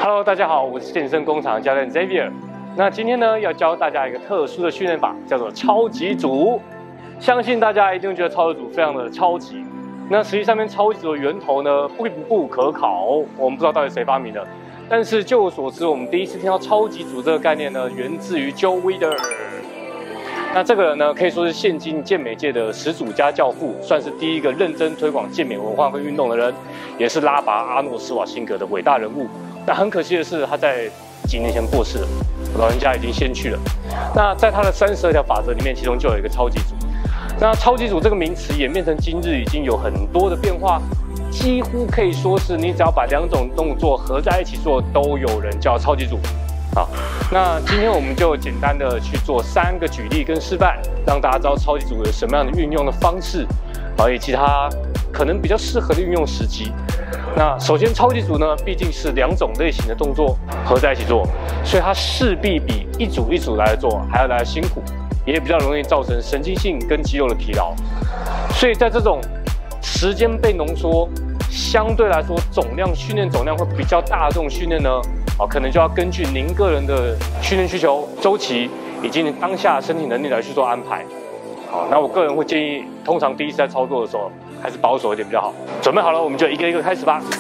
Hello， 大家好，我是健身工厂教练 Xavier。那今天呢，要教大家一个特殊的训练法，叫做超级组。相信大家一定觉得超级组非常的超级。那实际上面超级组的源头呢，不可考，我们不知道到底谁发明的。但是就我所知，我们第一次听到超级组这个概念呢，源自于 Joe Weider。那这个人呢，可以说是现今健美界的始祖加教父，算是第一个认真推广健美文化跟运动的人，也是拉拔阿诺·施瓦辛格的伟大人物。那很可惜的是，他在几年前过世了，老人家已经先去了。那在他的32条法则里面，其中就有一个超级组。那超级组这个名词演变成今日，已经有很多的变化，几乎可以说是你只要把两种动作合在一起做，都有人叫超级组。好，那今天我们就简单的去做3个举例跟示范，让大家知道超级组有什么样的运用的方式，以及它可能比较适合的运用时机。那首先，超级组呢，毕竟是2种类型的动作合在一起做，所以它势必比一组一组来做还要来得辛苦，也比较容易造成神经性跟肌肉的疲劳。所以在这种时间被浓缩，相对来说训练总量会比较大的这种训练呢，可能就要根据您个人的训练需求、周期以及你当下身体能力来去做安排。好，那我个人会建议，通常第一次在操作的时候，还是保守一点比较好。准备好了，我们就一个一个开始吧。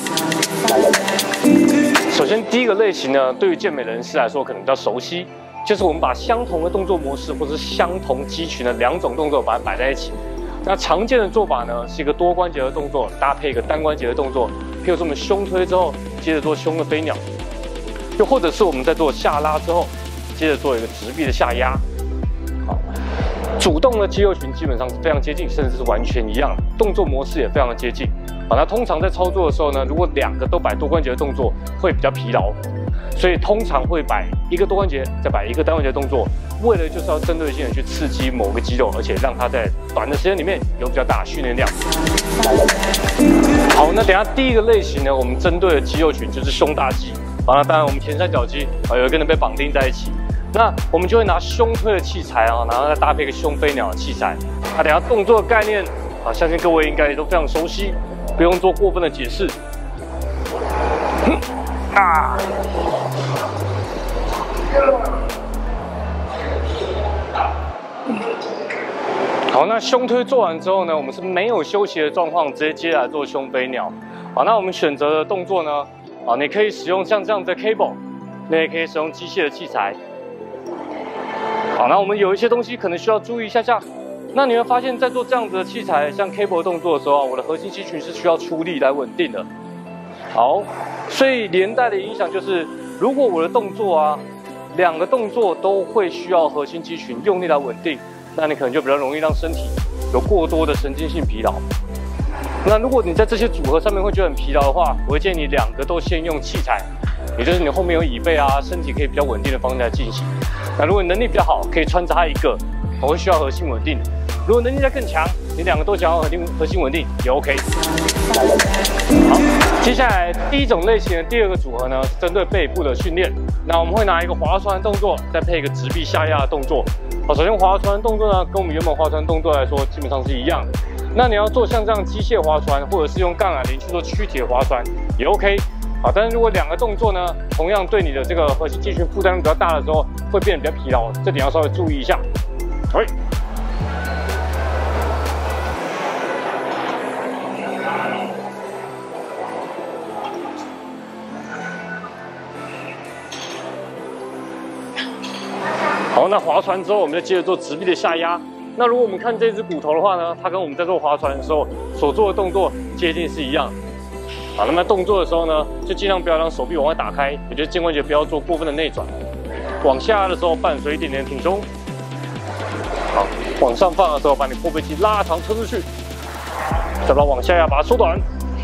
首先，第一个类型呢，对于健美人士来说可能比较熟悉，就是我们把相同的动作模式或者是相同肌群的2种动作把它摆在一起。那常见的做法呢，是一个多关节的动作搭配一个单关节的动作，譬如说我们胸推之后，接着做胸的飞鸟，又或者是我们在做下拉之后，接着做一个直臂的下压。好，主动的肌肉群基本上是非常接近，甚至是完全一样的，动作模式也非常的接近。那通常在操作的时候呢，如果2个都摆多关节的动作，会比较疲劳，所以通常会摆一个多关节，再摆一个单关节的动作，为了就是要针对性的去刺激某个肌肉，而且让它在短的时间里面有比较大的训练量。好，那等一下第一个类型呢，我们针对的肌肉群就是胸大肌。那当然我们前三角肌有一个人被绑定在一起，那我们就会拿胸推的器材然后再搭配一个胸飞鸟的器材。等一下动作的概念相信各位应该也都非常熟悉，不用做过分的解释。好，那胸推做完之后呢，我们是没有休息的状况，直接接来做胸飞鸟。好，那我们选择的动作呢，你可以使用像这样的 cable， 你也可以使用机械的器材。好，那我们有一些东西可能需要注意一下下。那你会发现在做这样子的器材，像 cable 动作的时候，我的核心肌群是需要出力来稳定的。好，所以连带的影响就是，如果我的动作2个动作都会需要核心肌群用力来稳定，那你可能就比较容易让身体有过多的神经性疲劳。那如果你在这些组合上面会觉得很疲劳的话，我会建议你2个都先用器材，也就是你后面有椅背身体可以比较稳定的方式来进行。那如果你能力比较好，可以穿插1个，我会需要核心稳定。如果能力再更强，你2个都想要核心稳定也 OK。好，接下来第一种类型的第2个组合呢，是针对背部的训练。那我们会拿一个划船的动作，再配一个直臂下压的动作。好，首先划船的动作呢，跟我们原本划船动作来说，基本上是一样的。那你要做像这样机械划船，或者是用杠杆铃去做躯体的划船也 OK。好，但是如果2个动作呢，同样对你的这个核心肌群负担比较大的时候，会变得比较疲劳，这点要稍微注意一下。好，那划船之后，我们就接着做直臂的下压。那如果我们看这只骨头的话呢，它跟我们在做划船的时候所做的动作接近是一样的。好，那么动作的时候呢，就尽量不要让手臂往外打开，也就是肩关节不要做过分的内转。往下压的时候，伴随一点点挺胸。好，往上放的时候，把你后背肌拉长撑出去，再把往下压把它缩短。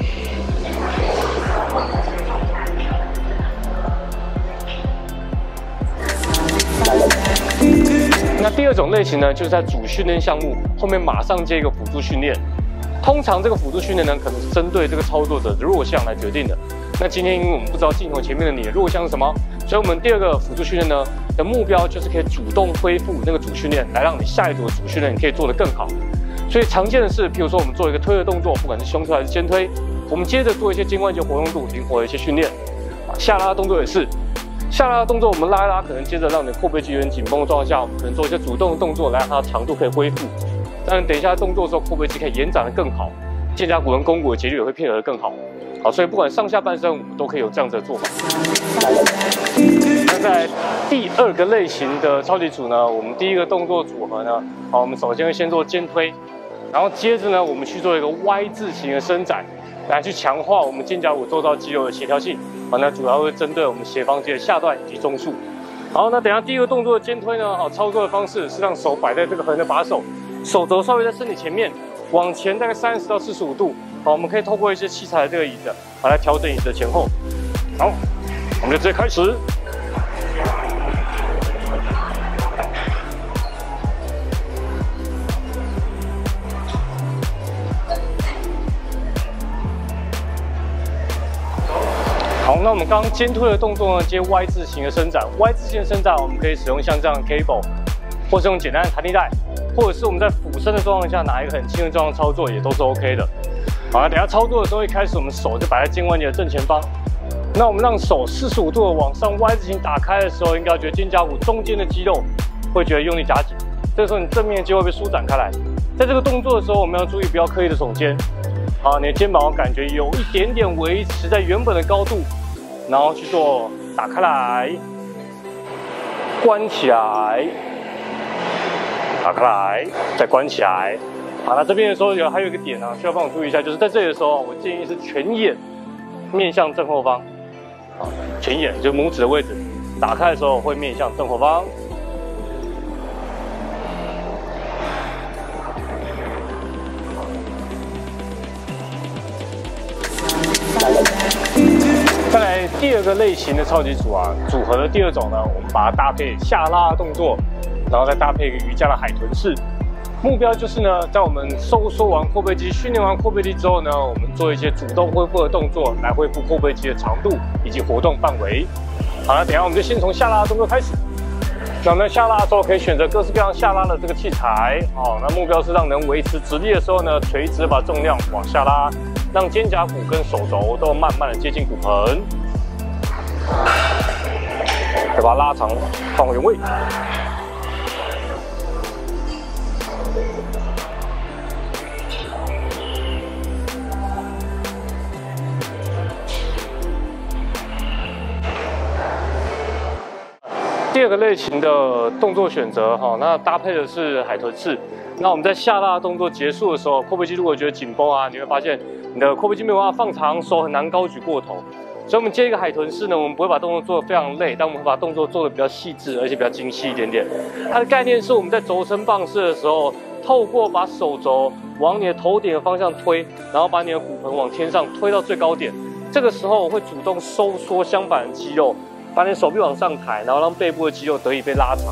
那第2种类型呢，就是在主训练项目后面马上接一个辅助训练。通常这个辅助训练呢，可能是针对这个操作者的弱项来决定的。那今天因为我们不知道镜头前面的你的弱项是什么，所以我们第2个辅助训练呢的目标就是可以主动恢复那个主训练，来让你下一组的主训练你可以做得更好。所以常见的是，譬如说我们做一个推的动作，不管是胸推还是肩推，我们接着做一些肩关节活动度灵活的一些训练。 下拉动作也是，下拉的动作我们拉一拉，可能接着让你的阔背肌有点紧绷的状况下，我们可能做一些主动的动作，来让它的长度可以恢复。当然，等一下动作的时候，阔背肌可以延展的更好，肩胛骨跟肱骨的节律也会配合的更好。好，所以不管上下半身，我们都可以有这样子的做法。那在第二个类型的超级组呢，我们第一个动作组合呢，好，我们首先会先做肩推，然后接着呢，我们去做一个 Y 字形的伸展，来去强化我们肩胛骨周遭肌肉的协调性。好，那主要会针对我们斜方肌的下段以及中束。好，那等一下第一个动作的肩推呢，好，操作的方式是让手摆在这个横的把手，手肘稍微在身体前面，往前大概30到45度。好，我们可以透过一些器材的这个椅子，好来调整椅子的前后。好，我们就直接开始。好，那我们刚刚肩推的动作呢，接 Y 字形的伸展。Y 字形的伸展，我们可以使用像这样的 cable， 或是用简单的弹力带，或者是我们在俯身的状况下拿一个很轻的状况操作，也都是 OK 的。好，那等一下操作的时候，一开始我们手就摆在肩关节的正前方。那我们让手45度的往上 Y 字形打开的时候，应该觉得肩胛骨中间的肌肉会觉得用力夹紧，这个时候你正面的肌肉会被舒展开来。在这个动作的时候，我们要注意不要刻意的耸肩。好，你的肩膀感觉有一点点维持在原本的高度，然后去做打开来、关起来、打开来，再关起来。好，那这边的时候还有一个点啊，需要帮我注意一下，就是在这里的时候，我建议是全眼面向正后方。好，全眼就拇指的位置，打开的时候会面向正后方。再来第二个类型的超级组啊，组合的第二种呢，我们把它搭配下拉的动作，然后再搭配一个瑜伽的海豚式。目标就是呢，在我们收缩完阔背肌、训练完阔背肌之后呢，我们做一些主动恢复的动作，来恢复阔背肌的长度以及活动范围。好了，等一下我们就先从下拉的动作开始。那我们在下拉的时候可以选择各式各样下拉的这个器材。好，那目标是让能维持直立的时候呢，垂直把重量往下拉，让肩胛骨跟手肘都慢慢的接近骨盆，再把它拉长，放回原位。第二个类型的动作选择，哈，那搭配的是海豚式。那我们在下拉动作结束的时候，阔背肌如果觉得紧绷啊，你会发现你的阔背肌没有办法放长，手很难高举过头。所以我们接一个海豚式呢，我们不会把动作做得非常累，但我们会把动作做得比较细致，而且比较精细一点点。它的概念是我们在轴承棒式的时候，透过把手肘往你的头顶的方向推，然后把你的骨盆往天上推到最高点。这个时候我会主动收缩相反的肌肉。把你的手臂往上抬，然后让背部的肌肉得以被拉长。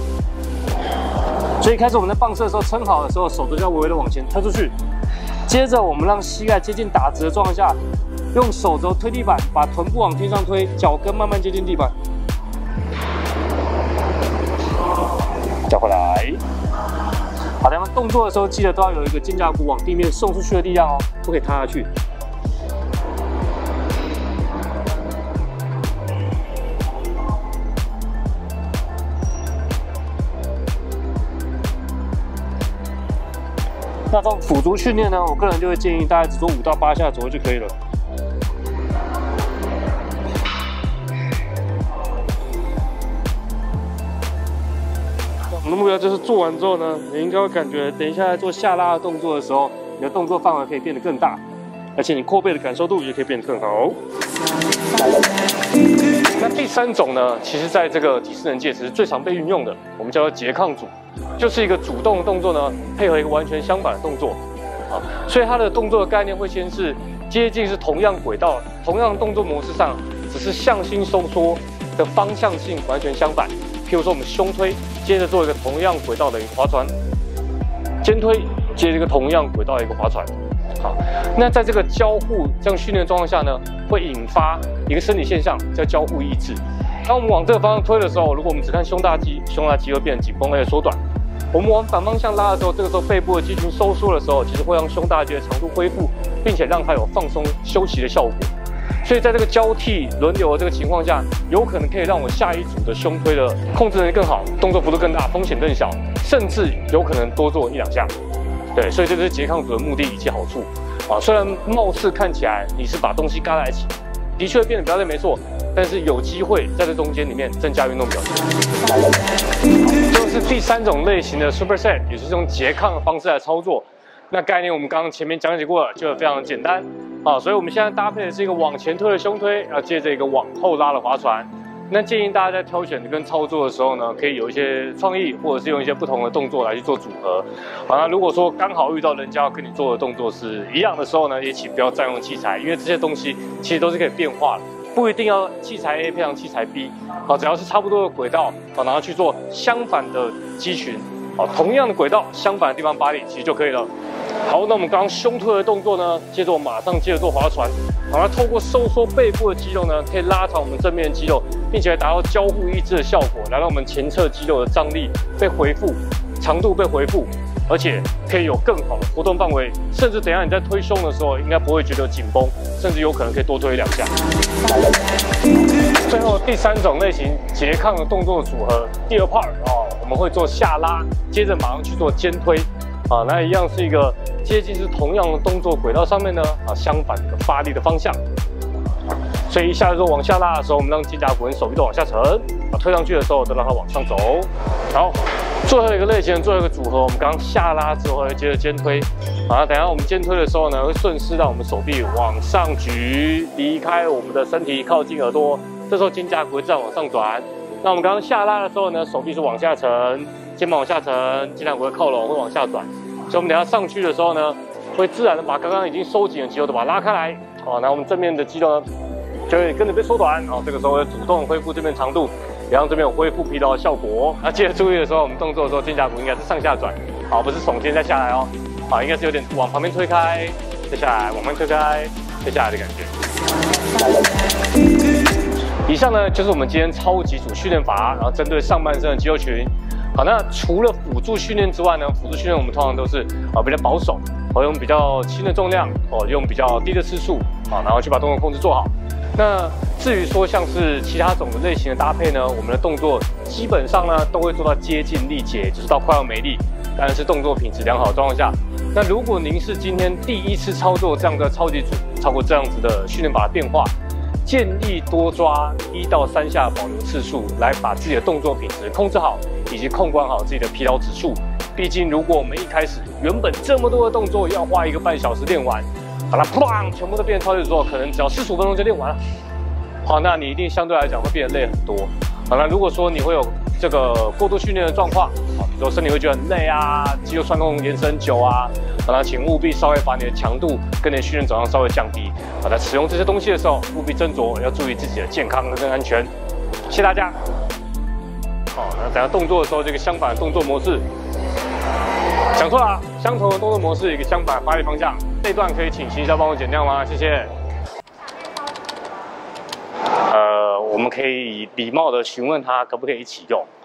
所以一开始我们在棒式的时候撑好的时候，手肘就要微微的往前推出去。接着我们让膝盖接近打直的状况下，用手肘推地板，把臀部往天上推，脚跟慢慢接近地板。脚回来。好，咱们动作的时候记得都要有一个肩胛骨往地面送出去的力量哦，不可以塌下去。那这种辅助训练呢，我个人就会建议大概只做5到8下左右就可以了。我们的目标就是做完之后呢，你应该会感觉，等一下在做下拉的动作的时候，你的动作范围可以变得更大，而且你扩背的感受度也可以变得更好。那第三种呢，其实在这个体适能界只是最常被运用的，我们叫做拮抗组。就是一个主动的动作呢，配合一个完全相反的动作，啊，所以它的动作的概念会先是接近是同样轨道、同样的动作模式上，只是向心收缩的方向性完全相反。譬如说我们胸推，接着做一个同样轨道的一个划船；肩推，接着一个同样轨道的一个划船。好，那在这个交互这样训练的状况下呢，会引发一个生理现象叫交互抑制。当我们往这个方向推的时候，如果我们只看胸大肌，胸大肌会变紧绷而且缩短。我们往反方向拉的时候，这个时候背部的肌群收缩的时候，其实会让胸大肌的长度恢复，并且让它有放松休息的效果。 所以在这个交替轮流的这个情况下，有可能可以让我下一组的胸推的控制能力更好，动作幅度更大，风险更小，甚至有可能多做1、2下。对，所以这就是拮抗组的目的以及好处啊。虽然貌似看起来你是把东西嘎在一起，的确变得比较累没错，但是有机会在这中间里面增加运动表现。这是第3种类型的 superset， 也就是用拮抗的方式来操作。那概念我们刚刚前面讲解过了，就非常简单啊。所以我们现在搭配的是一个往前推的胸推，接着一个往后拉的划船。那建议大家在挑选跟操作的时候呢，可以有一些创意，或者是用一些不同的动作来去做组合。好，那如果说刚好遇到人家要跟你做的动作是一样的时候呢，也请不要占用器材，因为这些东西其实都是可以变化的，不一定要器材 A 配上器材 B。好，只要是差不多的轨道，好，然后去做相反的肌群，好，同样的轨道，相反的地方发力，其实就可以了。好，那我们刚刚胸推的动作呢，接着我马上接着做划船。好，那透过收缩背部的肌肉呢，可以拉长我们正面的肌肉，并且达到交互抑制的效果，来让我们前侧肌肉的张力被恢复，长度被恢复，而且可以有更好的活动范围，甚至等一下你在推胸的时候，应该不会觉得紧绷，甚至有可能可以多推2下。最后第3种类型拮抗的动作组合，第2 part 哦，我们会做下拉，接着马上去做肩推。啊，那一样是一个接近是同样的动作轨道上面呢，相反的发力的方向。所以一下子往下拉的时候，我们让肩胛骨跟手臂都往下沉；推上去的时候，都让它往上走。好，最后一个类型，最后一个组合，我们刚刚下拉之后，会接着肩推。啊，等一下我们肩推的时候呢，会顺势让我们手臂往上举，离开我们的身体，靠近耳朵。这时候肩胛骨会自然往上转。那我们刚刚下拉的时候呢，手臂是往下沉，肩膀往下沉，肩胛骨会靠拢，会往下转。所以我们等一下上去的时候呢，会自然的把刚刚已经收紧的肌肉都把它拉开来。哦，那我们正面的肌肉呢，就会跟着被缩短。哦，这个时候会主动恢复这边长度，也让这边有恢复疲劳的效果。那记得注意的时候，我们动作的时候肩胛骨应该是上下转，好，不是耸肩再下来哦。好，应该是有点往旁边推开，再下来，往旁边推开，再下来的感觉。以上呢就是我们今天超级组训练法，然后针对上半身的肌肉群。好，那除了辅助训练之外呢，辅助训练我们通常都是比较保守，用比较轻的重量，用比较低的次数，然后去把动作控制做好。那至于说像是其他种的类型的搭配呢，我们的动作基本上呢都会做到接近力竭，就是到快要没力，当然是动作品质良好的状况下。那如果您是今天第一次操作这样的超级组，超过这样子的训练法的变化，建议多抓1到3下保留次数，来把自己的动作品质控制好，以及控管好自己的疲劳指数。毕竟，如果我们一开始原本这么多的动作要花1个半小时练完，把它砰全部都变成超级组，可能只要45分钟就练完了。好，那你一定相对来讲会变得累很多。好，那如果说你会有这个过度训练的状况，比如说身体会觉得很累啊，肌肉酸痛延伸久啊，那请务必稍微把你的强度跟你的训练走向稍微降低。好，在使用这些东西的时候，务必斟酌，要注意自己的健康跟安全。谢谢大家。好，那等下动作的时候，这个相反的动作模式，讲错了，相同的动作模式，一个相反的发力方向。这一段可以请行销帮我剪掉吗？谢谢。我们可以礼貌的询问他可不可以一起用。